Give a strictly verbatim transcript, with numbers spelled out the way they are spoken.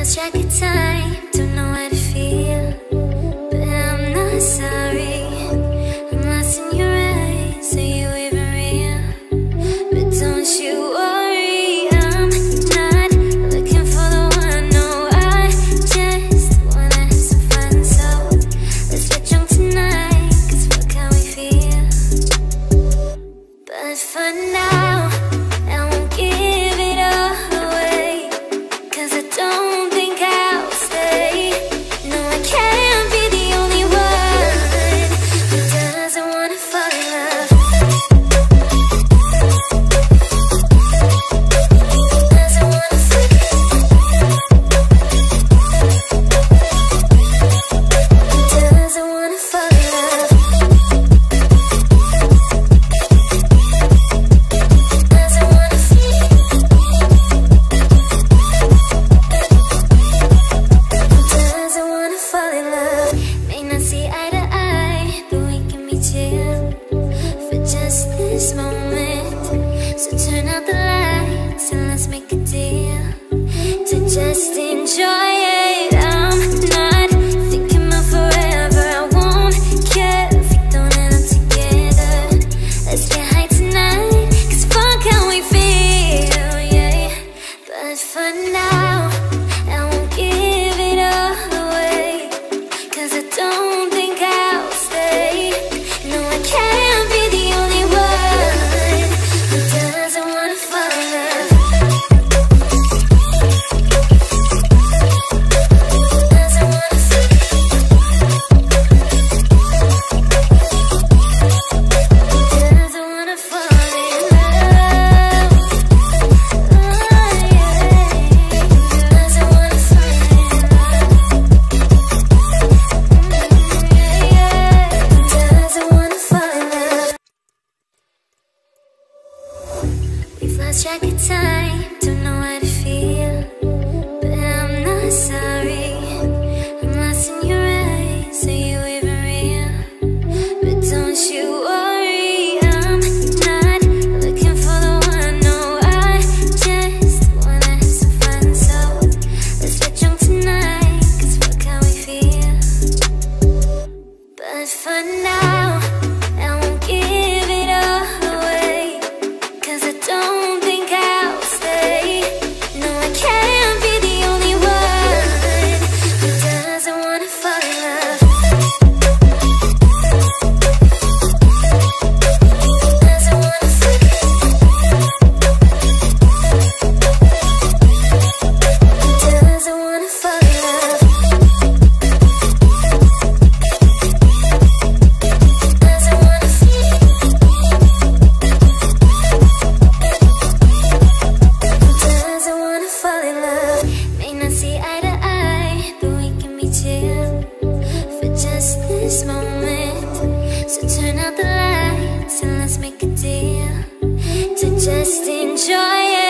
lost track of time, don't know how to feel, but I'm not sorry. I'm lost in your eyes, are you even real? But don't you worry, I'm not looking for the one, no, I just wanna have some fun. So let's get drunk tonight, cause fuck how we feel. But for now, I won't give it all away, cause I don't think I'll stay. No, I can't be the only one who doesn't wanna fall in love. Doesn't wanna fall in love. Doesn't wanna fall in love. Doesn't wanna fall in Doesn't wanna fall in love. May not see eye to eye, but we can be chill for just this moment. So turn out the lights and let's make a deal to just enjoy it. I'm not thinking about forever, I won't care if we don't end up together. Let's get high tonight, cause fuck how we feel, yeah. But for now, I won't give it all away, cause I don't think I'll stay. No, I can't be the only one who doesn't wanna fall in love. Doesn't wanna fall in Doesn't wanna fall in love. Oh, yeah. Doesn't wanna fall in love. Doesn't wanna fall in love. We've lost track of time, don't know how to feel, but I'm not sorry. I'm lost in your eyes, are you even real? But don't you worry, I'm not looking for the one, no, I just wanna have some fun. So let's get drunk tonight, cause fuck how we feel. But for now, I won't give it all away, cause I don't think I'll stay. No, I can't be the only one who doesn't wanna fall in love. Doesn't wanna fall in love. Doesn't wanna fall in love. Doesn't wanna fall in Doesn't wanna fall in love. May not see eye to eye, but we can be chill for just this moment. So turn out the lights and let's make a deal to just enjoy it.